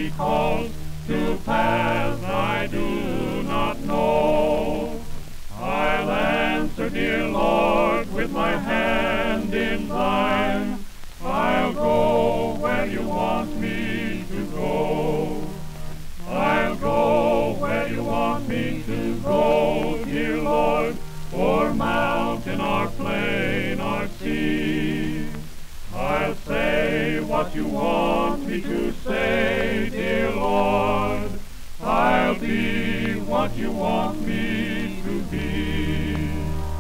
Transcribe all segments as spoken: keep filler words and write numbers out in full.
he calls to paths I do not know. I'll answer, dear Lord, with my hand in thine. I'll go where you want me to go. I'll go where you want me to go, dear Lord, o'er mountain or plain or sea. I'll say what you want me to say, dear Lord. I'll be what you want me to be.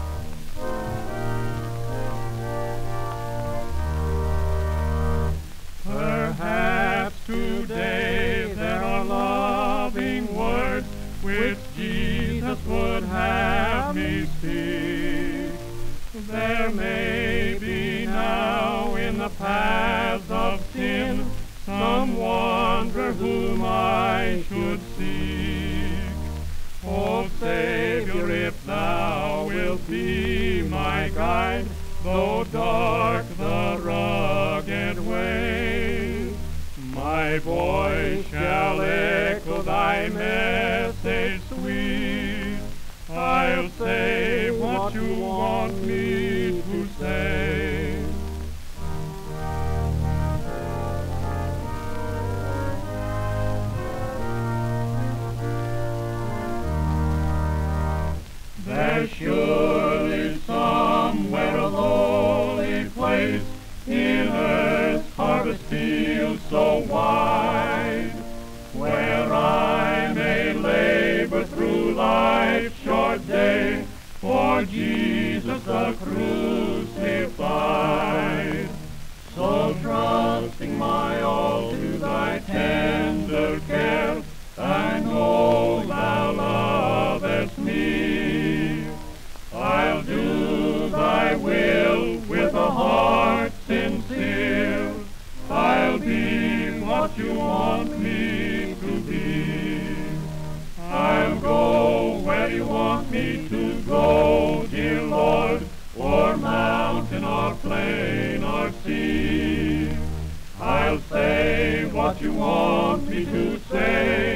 Perhaps today there are loving words which Jesus would have me speak. There may be now in the paths of sin some wanderer whom I should seek. O Savior, if thou wilt be my guide, though dark the rugged way, my voice shall echo thy message sweet. I'll say what you want me to say. There's surely somewhere a holy place in earth's harvest field so wide, where I may labor through life's short day for Jesus the crucified. So trusting my all to thy tender care, I know thou lovest me. I'll do thy will with a heart sincere. I'll be what you want me to be. I'll go where you want me to go, dear Lord, o'er mountain or plain or sea. I'll say what you want me to say,